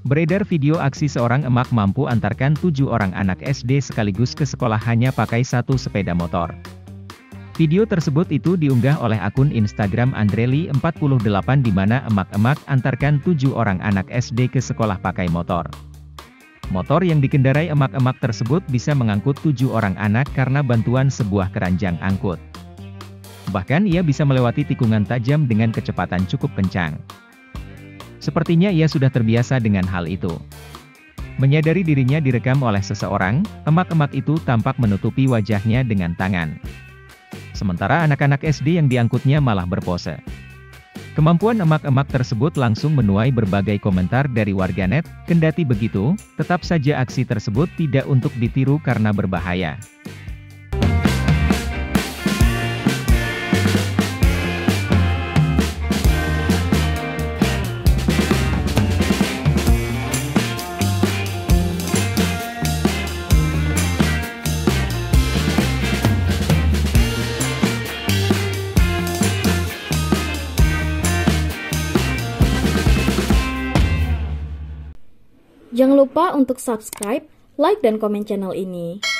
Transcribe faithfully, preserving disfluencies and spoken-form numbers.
Beredar video aksi seorang emak mampu antarkan tujuh orang anak S D sekaligus ke sekolah hanya pakai satu sepeda motor. Video tersebut itu diunggah oleh akun Instagram Andreli empat puluh delapan di mana emak-emak antarkan tujuh orang anak S D ke sekolah pakai motor. Motor yang dikendarai emak-emak tersebut bisa mengangkut tujuh orang anak karena bantuan sebuah keranjang angkut. Bahkan ia bisa melewati tikungan tajam dengan kecepatan cukup kencang. Sepertinya ia sudah terbiasa dengan hal itu. Menyadari dirinya direkam oleh seseorang, emak-emak itu tampak menutupi wajahnya dengan tangan. Sementara anak-anak S D yang diangkutnya malah berpose. Kemampuan emak-emak tersebut langsung menuai berbagai komentar dari warganet, kendati begitu, tetap saja aksi tersebut tidak untuk ditiru karena berbahaya. Jangan lupa untuk subscribe, like, dan komen channel ini.